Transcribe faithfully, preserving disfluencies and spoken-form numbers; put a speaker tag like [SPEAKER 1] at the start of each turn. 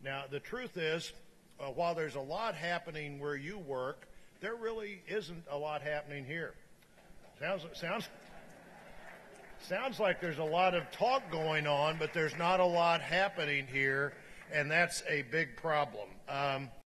[SPEAKER 1] Now, the truth is, uh, while there's a lot happening where you work, there really isn't a lot happening here. Sounds sounds sounds like there's a lot of talk going on, but there's not a lot happening here, and that's a big problem. Um,